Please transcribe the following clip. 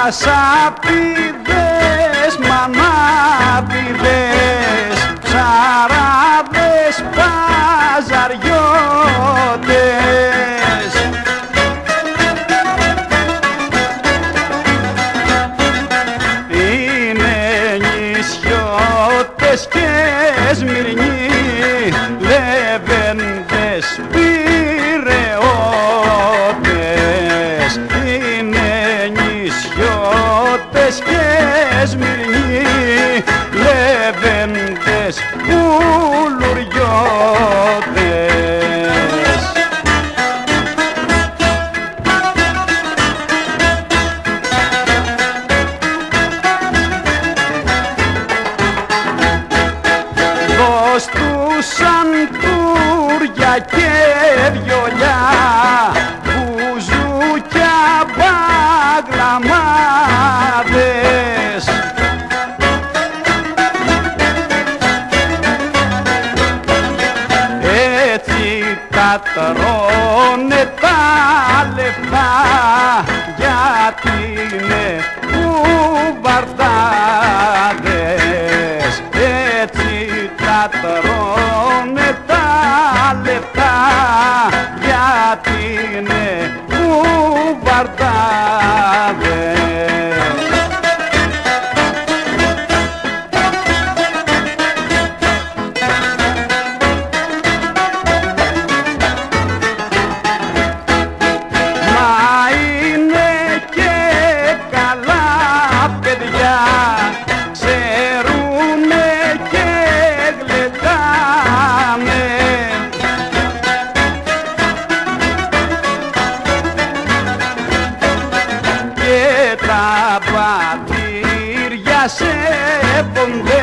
Σαπίδες, μανάβιδες, ψαράδες, παζαριώτες. Είναι νησιώτες και Σμυρνοί, λεβέντες, πειραιώτες. Είναι νησιώτες και Σμυρνοί, λεβέντες, πουλουριώτες. Δώσ' τους σαντούρια και βιολιά, μπουζούκια, μπαγλαμάδες. Έτσι τα τρώνε τα λεφτά, γιατί είναι κουβαρτάδες. Έτσι τα τρώνε τα λεφτά, γιατί είναι κουβαρτάδες. Τα πατήρια σε πονδέ